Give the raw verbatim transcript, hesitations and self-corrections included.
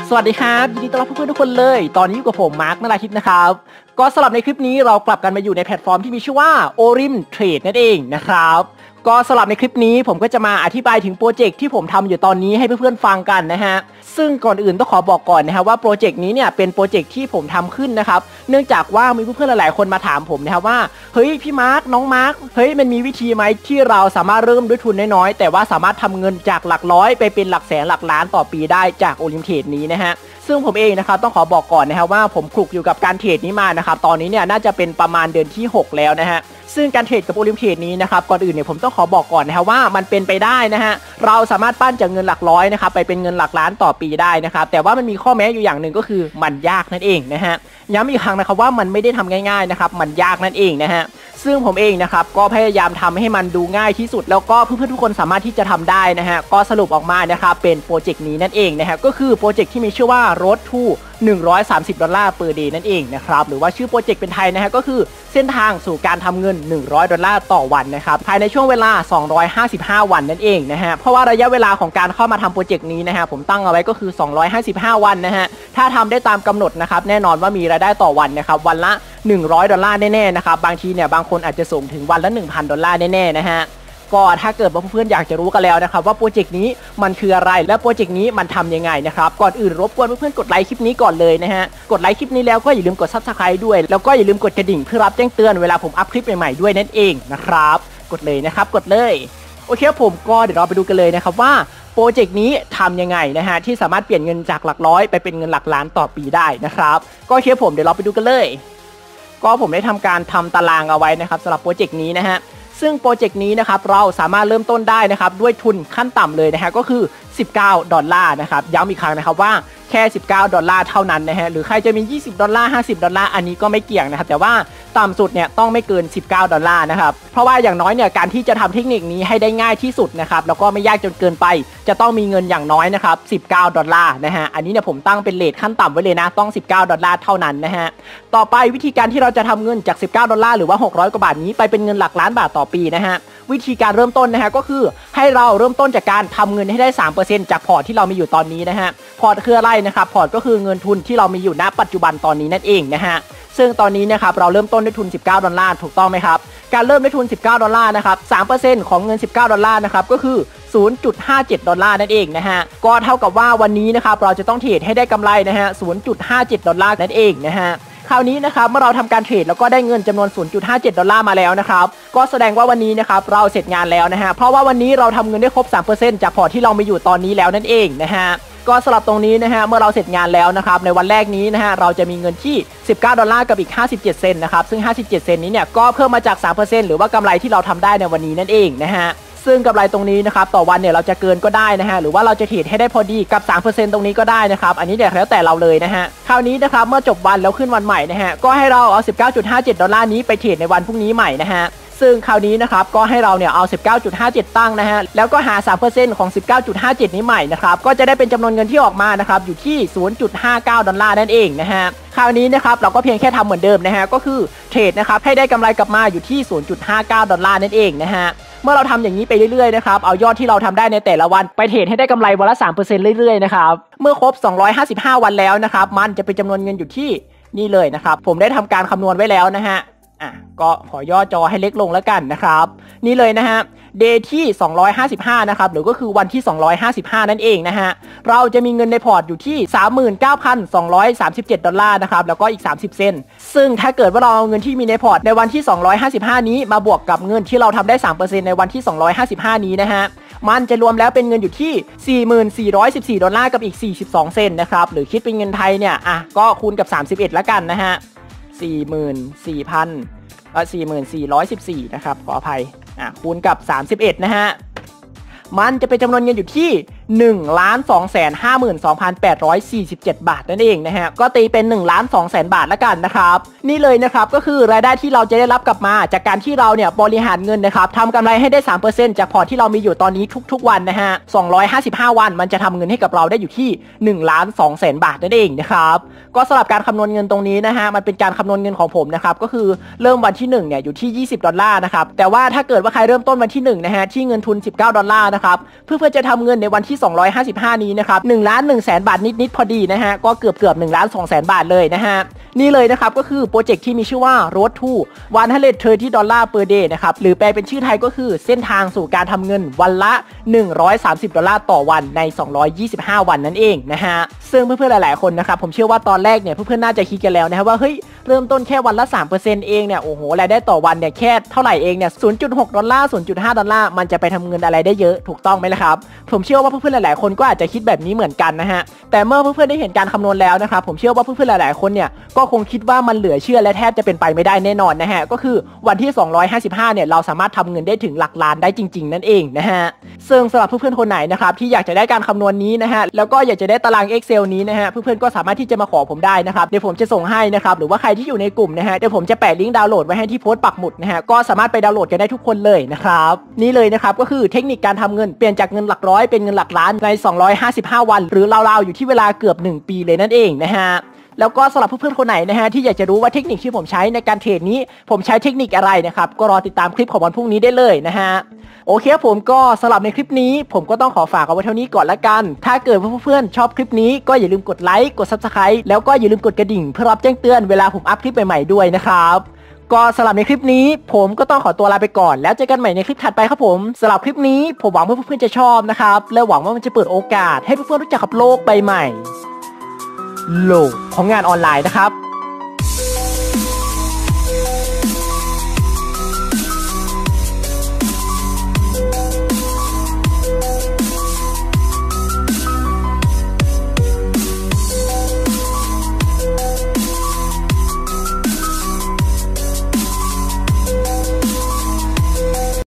สวัสดีครับยินดีต้อนรับเพื่อนๆทุกคนเลยตอนนี้อยู่กับผมมาร์คนราธิปนะครับก็สำหรับในคลิปนี้เรากลับกันมาอยู่ในแพลตฟอร์มที่มีชื่อว่า โอ อาร์ ไอ เอ็ม Trade นั่นเองนะครับก็สำหรับในคลิปนี้ผมก็จะมาอธิบายถึงโปรเจกต์ที่ผมทำอยู่ตอนนี้ให้เพื่อนๆฟังกันนะฮะซึ่งก่อนอื่นต้องขอบอกก่อนนะครับว่าโปรเจกต์นี้เนี่ยเป็นโปรเจกต์ที่ผมทำขึ้นนะครับเนื่องจากว่ามีเพื่อนๆหลายๆคนมาถามผมนะครับว่าเฮ้ยพี่มาร์คน้องมาร์คเฮ้ยมันมีวิธีไหมที่เราสามารถเริ่มด้วยทุนน้อยๆแต่ว่าสามารถทำเงินจากหลักร้อยไปเป็นหลักแสนหลักล้านต่อปีได้จากโอลิมเทรดนี้นะฮะซึ่งผมเองนะครับต้องขอบอกก่อนนะครับว่าผมคลุกอยู่กับการเทรดนี้มานะครับตอนนี้เนี่ยน่าจะเป็นประมาณเดือนที่หกแล้วนะฮะซึ่งการเทรดกับโอลิมเทรดนี้นะครับก่อนอื่นเนี่ยผมต้องขอบอกก่อนนะครับว่ามันเป็นไปได้นะฮะเราสามารถปั้นจากเงินหลักร้อยนะครับไปเป็นเงินหลักล้านต่อปีได้นะครับแต่ว่ามันมีข้อแม้อยู่อย่างหนึ่งก็คือมันยากนั่นเองนะฮะย้ำอีกครั้งนะครับว่ามันไม่ได้ทำง่ายๆนะครับมันยากนั่นเองนะฮะซึ่งผมเองนะครับก็พยายามทำให้มันดูง่ายที่สุดแล้วก็เพื่อนๆทุกคนสามารถที่จะทำได้นะฮะก็สรุปออกมานะครับเป็นโปรเจกต์นี้นั่นเองนะฮะก็คือโปรเจกต์ที่มีชื่อว่า Road to หนึ่งร้อยสามสิบดอลลาร์ per day นั่นเองนะครับหรือว่าชื่อโปรเจกต์เป็นไทยนะฮะก็คือเส้นทางสู่การทำเงินหนึ่งร้อยดอลลาร์ต่อวันนะครับภายในช่วงเวลาสองร้อยห้าสิบห้าวันนั่นเองนะฮะเพราะว่าระยะเวลาของการเข้ามาทำโปรเจกต์นี้นะฮะผมตั้งเอาไว้ก็คือสองร้อยห้าสิบห้าวันนะฮะถ้าทำได้ตามกำหนดนะครับแน่นอนว่ามีรายได้ต่อวันนะครับวันละหนึ่งร้อยดอลลาร์แน่ๆนะครับบางทีเนี่ยบางคนอาจจะส่งถึงวันละ หนึ่งพันดอลลาร์แน่ๆนะฮะก็ถ้าเกิดว่าเพื่อนๆอยากจะรู้กันแล้วนะครับว่าโปรเจกต์นี้มันคืออะไรและโปรเจกต์นี้มันทำยังไงนะครับก่อนอื่นรบกวนเพื่อนๆกดไลค์คลิปนี้ก่อนเลยนะฮะกดไลค์คลิปนี้แล้วก็อย่าลืมกด ซับสไครบ์ ด้วยแล้วก็อย่าลืมกดกระดิ่งเพื่อรับแจ้งเตือนเวลาผมอัพคลิปใหม่ๆด้วยนั่นเองนะครับกดเลยนะครับกดเลยโอเคผมก็เดี๋ยวเราไปดูกันเลยนะครับว่าโปรเจกต์นี้ทำยังไงนะฮะที่สามารถเปลี่ยนเงินจากหลักร้อยไปเป็นเงินหลักล้านต่อปีได้นะครับก็โอเคผมเดี๋ยวเราไปดูกันเลยก็ผมได้ทำการทำตารางเอาไว้นะครับสำหรับโปรเจกต์นี้นะฮะซึ่งโปรเจกต์นี้นะครับเราสามารถเริ่มต้นได้นะครับด้วยทุนขั้นต่ำเลยนะฮะก็คือสิบเก้าดอลลาร์นะครับย้ำอีกครั้งนะครับว่าแค่สิบเก้าดอลลาร์เท่านั้นนะฮะหรือใครจะมียี่สิบดอลลาร์ห้าสิบดอลลาร์อันนี้ก็ไม่เกี่ยงนะครับแต่ว่าต่ำสุดเนี่ยต้องไม่เกินสิบเก้าดอลลาร์นะครับเพราะว่าอย่างน้อยเนี่ยการที่จะทำเทคนิคนี้ให้ได้ง่ายที่สุดนะครับแล้วก็ไม่ยากจนเกินไปจะต้องมีเงินอย่างน้อยนะครับสิบเก้าดอลลาร์นะฮะอันนี้เนี่ยผมตั้งเป็นเรทขั้นต่ำไว้เลยนะต้องสิบเก้าดอลลาร์เท่านั้นนะฮะต่อไปวิธีการที่เราจะทำเงินจากสิบเก้าดอลลาร์หรือว่าหกร้อยกว่าบาทนี้ไปเป็นเงินหลักล้านบาทต่อปีนะฮะวิธีการเริ่มต้นนะฮะก็คือให้เราเริ่มต้นจากการทำเงินให้ได้ สามเปอร์เซ็นต์ จากพอร์ตที่เรามีอยู่ตอนนี้นะฮะพอร์ตคืออะไรนะครับพอร์ตก็คือเงินทุนที่เรามีอยู่ณปัจจุบันตอนนี้นั่นเองนะฮะซึ่งตอนนี้นะครับเราเริ่มต้นด้วยทุนสิบเก้าดอลลาร์ถูกต้องไหมครับการเริ่มด้วยทุนสิบเก้าดอลลาร์นะครับ สามเปอร์เซ็นต์ ของเงินสิบเก้าดอลลาร์นะครับก็คือ ศูนย์จุดห้าเจ็ดดอลลาร์นั่นเองนะฮะก็เท่ากับว่าวันนี้นะครับเราจะต้องเทรดให้ได้กำไรนะฮะ ศูนย์จุดห้าเจ็ดดอลลาร์นั่นเองนะฮะคราวนี้นะครับเมื่อเราทำการเทรดแล้วก็ได้เงินจำนวน ศูนย์จุดห้าเจ็ดดอลลาร์มาแล้วนะครับก็แสดงว่าวันนี้นะครับเราเสร็จงานแล้วนะฮะเพราะว่าวันนี้เราทำเงินได้ครบ สามเปอร์เซ็นต์ จากพอร์ตที่เรามีอยู่ตอนนี้แล้วนั่นเองนะฮะก็สำหรับตรงนี้นะฮะเมื่อเราเสร็จงานแล้วนะครับในวันแรกนี้นะฮะเราจะมีเงินที่สิบเก้าดอลลาร์กับอีกห้าสิบเจ็ดเซนต์นะครับซึ่งห้าสิบเจ็ดเซนต์นี้เนี่ยก็เพิ่มมาจาก สามเปอร์เซ็นต์ หรือว่ากำไรที่เราทำได้ในวันนี้นั่นเองนะฮะซึ่งกำไรตรงนี้นะครับต่อวันเนี่ยเราจะเกินก็ได้นะฮะหรือว่าเราจะเทรดให้ได้พอดีกับ สามเปอร์เซ็นต์ ตรงนี้ก็ได้นะครับอันนี้เดี๋ยวแล้วแต่เราเลยนะฮะคราวนี้นะครับเมื่อจบวันแล้วขึ้นวันใหม่นะฮะก็ให้เราเอา สิบเก้าจุดห้าเจ็ดดอลลาร์นี้ไปเทรดในวันพรุ่งนี้ใหม่นะฮะซึ่งคราวนี้นะครับก็ให้เราเนี่ยเอา สิบเก้าจุดห้าเจ็ด ตั้งนะฮะแล้วก็หา สามเปอร์เซ็นต์ ของ สิบเก้าจุดห้าเจ็ด นี้ใหม่นะครับก็จะได้เป็นจำนวนเงินที่ออกมานะครับอยู่ที่ ศูนย์จุดห้าเก้าดอลลาร์นั่นเองนะฮะคราวนี้นะครับเราก็เพียงแค่ทำเหมือนเดิมนะฮะก็คือเทรดนะครับให้ได้กำไรกลับมาอยู่ที่ ศูนย์จุดห้าเก้าดอลลาร์นั่นเองนะฮะเมื่อเราทำอย่างนี้ไปเรื่อยๆนะครับเอายอดที่เราทำได้ในแต่ละวันไปเทรดให้ได้กำไรวันละ สามเปอร์เซ็นต์ เรื่อยๆนะครับเมื่อครบสองร้อยห้าสิบห้าวันแล้วนะครับมันจะเป็นจำนวนเงินอยู่ที่นี่เลยนะครับผมได้ทำการคำนวณไว้แล้วนะฮะอ่ะก็ขอย่อจอให้เล็กลงแล้วกันนะครับนี่เลยนะฮะเดย์ที่สองร้อยห้าสิบห้านะครับหรือก็คือวันที่สองร้อยห้าสิบห้านั่นเองนะฮะเราจะมีเงินในพอร์ตอยู่ที่ สามหมื่นเก้าพันสองร้อยสามสิบเจ็ดดอลลาร์นะครับแล้วก็อีกสามสิบเซนต์ซึ่งถ้าเกิดว่าเราเอาเงินที่มีในพอร์ตในวันที่สองร้อยห้าสิบห้านี้มาบวกกับเงินที่เราทำได้ สามเปอร์เซ็นต์ ในวันที่สองร้อยห้าสิบห้านี้นะฮะมันจะรวมแล้วเป็นเงินอยู่ที่ สี่หมื่นสี่ร้อยสิบสี่ดอลลาร์กับอีกสี่สิบสองเซนต์นะครับหรือคิดเป็นเงินไทยเนี่ยอ่ะก็คูณกับสามสิบเอ็ดละกันนะฮะ สี่หมื่นสี่พันเอ่อ สี่หมื่นสี่ร้อยสิบสี่นะครับขออภัยอ่ะคูณกับสามสิบเอ็ดนะฮะมันจะเป็นจำนวนเงินอยู่ที่ หนึ่งล้านสองแสนห้าหมื่นสองพันแปดร้อยสี่สิบเจ็ด บาทนั่นเองนะฮะก็ตีเป็น หนึ่งล้านสองแสน บาทละกันนะครับนี่เลยนะครับก็คือรายได้ที่เราจะได้รับกลับมาจากการที่เราเนี่ยบริหารเงินนะครับทำกำไรให้ได้ สามเปอร์เซ็นต์ จากพอร์ตที่เรามีอยู่ตอนนี้ทุกๆวันนะฮะสองร้อยห้าสิบห้าวันมันจะทำเงินให้กับเราได้อยู่ที่ หนึ่งล้านสองแสน บาทนั่นเองนะครับก็สำหรับการคำนวณเงินตรงนี้นะฮะมันเป็นการคำนวณเงินของผมนะครับก็คือเริ่มวันที่หนึ่งเนี่ยอยู่ที่ยี่สิบดอลลาร์นะครับแต่ว่าถ้าเกิดว่าใครเริ่มต้นวันที่หนึ่งนะฮะที่เงินทุนสิบเก้าดอลลาร์นะครับเพื่อเพื่อจะทำเงินในวันที่ที่สองร้อยห้าสิบห้านี้นะครับหนึ่งล้านหนึ่งแสนบาทนิดๆพอดีนะฮะก็เกือบเกือบหนึ่งล้านสองแสนบาทเลยนะฮะนี่เลยนะครับก็คือโปรเจกต์ที่มีชื่อว่า Road to หนึ่งร้อยสามสิบ ดอลลาร์ per day นะครับหรือแปลเป็นชื่อไทยก็คือเส้นทางสู่การทำเงินวันละหนึ่งร้อยสามสิบดอลลาร์ต่อวันในสองร้อยยี่สิบห้าวันนั่นเองนะฮะซึ่งเพื่อนๆหลายๆคนนะครับผมเชื่อว่าตอนแรกเนี่ยเพื่อนๆน่าจะคิดกันแล้วนะครับว่าเฮ้ยเริ่มต้นแค่วันละ สามเปอร์เซ็นต์ เองเนี่ยโอ้โหรายได้ต่อวันเนี่ยแค่เท่าไหร่เองเนี่ย ศูนย์จุดหก ดอลลาร์ ศูนย์จุดห้า ดอลลาร์มันจะไปทำเงินอะไรได้เยอะถูกต้องไหมล่ะครับผมเชื่อว่าเพื่อนๆหลายๆคนก็อาจจะคิดแบบนี้เหมือนกันนะฮะแต่เมื่อเพื่อนๆได้เห็นการคำนวณแล้วนะครับผมเชื่อว่าเพื่อนๆหลายๆคนเนี่ยก็คงคิดว่ามันเหลือเชื่อและแทบจะเป็นไปไม่ได้แน่นอนนะฮะก็คือวันที่สองร้อยห้าสิบห้าเนี่ยเราสามารถทำเงินได้ถึงหลักล้านได้จริงๆนั่นเองนะฮะซึ่งสำหรับเพื่อนๆคนไหนนะครับที่อยากจะได้การคำนวณนี้นะฮะแล้วก็อยากจะได้ตาราง Excel นี้นะฮะเพื่อนๆก็สามารถที่จะมาขอผมได้นะครับเดี๋ยวผมจะส่งให้นะครับหรือว่าใครที่อยู่ในกลุ่มนะฮะเดี๋ยวผมจะแปะลิงก์ดาวน์โหลดไว้ให้ที่โพสต์ปักหมุดนะฮะก็สามารถไปดาวน์โหลดกันได้ทุกคนเลยนะครับนี่เลยนะครับก็คือเทคนิคการทำเงินเปลี่ยนจากเงินหลักร้อยเป็นเงินหลักล้านในสองร้อยห้าสิบห้าวันหรือราวๆอยู่ที่เวลาเกือบหนึ่งปีเลยนั่นเองนะฮะแล้วก็สำหรับเพื่อนๆคนไหนนะฮะที่อยากจะรู้ว่าเทคนิคที่ผมใช้ในการเทรดนี้ผมใช้เทคนิคอะไรนะครับก็รอติดตามคลิปของวันพรุ่งนี้ได้เลยนะฮะโอเคผมก็สำหรับในคลิปนี้ผมก็ต้องขอฝากเอาไว้เท่านี้ก่อนละกันถ้าเกิดเพื่อนๆชอบคลิปนี้ก็อย่าลืมกดไลค์กด ซับสไครบ์ แล้วก็อย่าลืมกดกระดิ่งเพื่อรับแจ้งเตือนเวลาผมอัพคลิปใหม่ๆด้วยนะครับก็สำหรับในคลิปนี้ผมก็ต้องขอตัวลาไปก่อนแล้วเจอกันใหม่ในคลิปถัดไปครับผมสำหรับคลิปนี้ผมหวังว่าเพื่อนๆจะชอบนะครับและหวังว่ามันจะเปิดโอกาสให้เพื่อนๆรู้จักกับโลกใบใหม่โลกของงานออนไลน์นะครับ